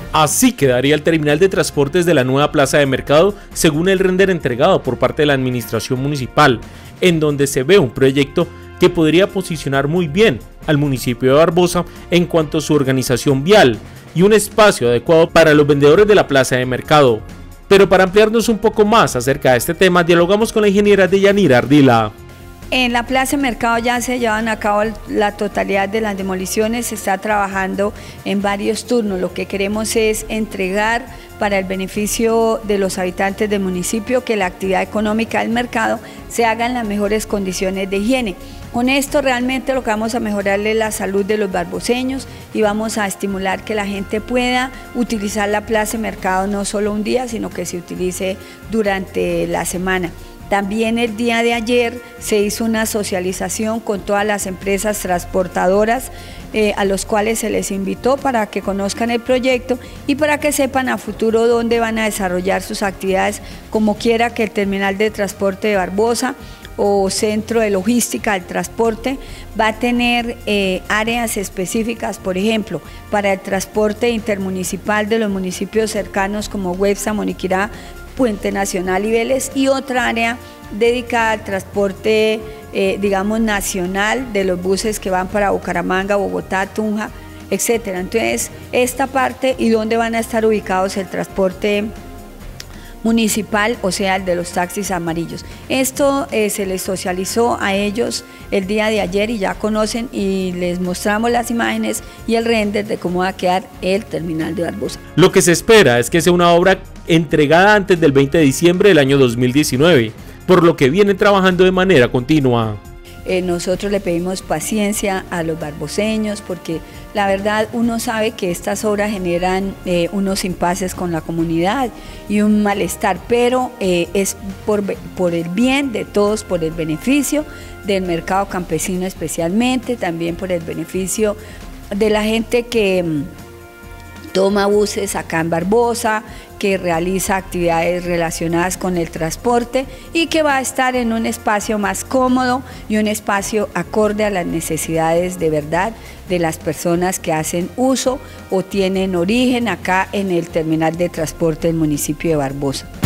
Así quedaría el terminal de transportes de la nueva plaza de mercado según el render entregado por parte de la administración municipal, en donde se ve un proyecto que podría posicionar muy bien al municipio de Barbosa en cuanto a su organización vial y un espacio adecuado para los vendedores de la plaza de mercado. Pero para ampliarnos un poco más acerca de este tema, dialogamos con la ingeniera Deyanira Ardila. En la Plaza de Mercado ya se llevan a cabo la totalidad de las demoliciones, se está trabajando en varios turnos. Lo que queremos es entregar para el beneficio de los habitantes del municipio que la actividad económica del mercado se haga en las mejores condiciones de higiene. Con esto realmente lo que vamos a mejorarle es la salud de los barboseños y vamos a estimular que la gente pueda utilizar la Plaza de Mercado no solo un día, sino que se utilice durante la semana. También el día de ayer se hizo una socialización con todas las empresas transportadoras a los cuales se les invitó para que conozcan el proyecto y para que sepan a futuro dónde van a desarrollar sus actividades, como quiera que el terminal de transporte de Barbosa o centro de logística del transporte va a tener áreas específicas, por ejemplo, para el transporte intermunicipal de los municipios cercanos como Websa, Moniquirá, Puente Nacional y Vélez, y otra área dedicada al transporte, digamos, nacional de los buses que van para Bucaramanga, Bogotá, Tunja, etcétera. Entonces, esta parte y dónde van a estar ubicados el transporte municipal, o sea, el de los taxis amarillos. Esto se les socializó a ellos el día de ayer y ya conocen y les mostramos las imágenes y el render de cómo va a quedar el terminal de Barbosa. Lo que se espera es que sea una obra entregada antes del 20 de diciembre del año 2019, por lo que vienen trabajando de manera continua. Nosotros le pedimos paciencia a los barboseños porque la verdad uno sabe que estas obras generan unos impases con la comunidad y un malestar, pero es por el bien de todos, por el beneficio del mercado campesino especialmente, también por el beneficio de la gente que toma buses acá en Barbosa, que realiza actividades relacionadas con el transporte y que va a estar en un espacio más cómodo y un espacio acorde a las necesidades de verdad de las personas que hacen uso o tienen origen acá en el terminal de transporte del municipio de Barbosa.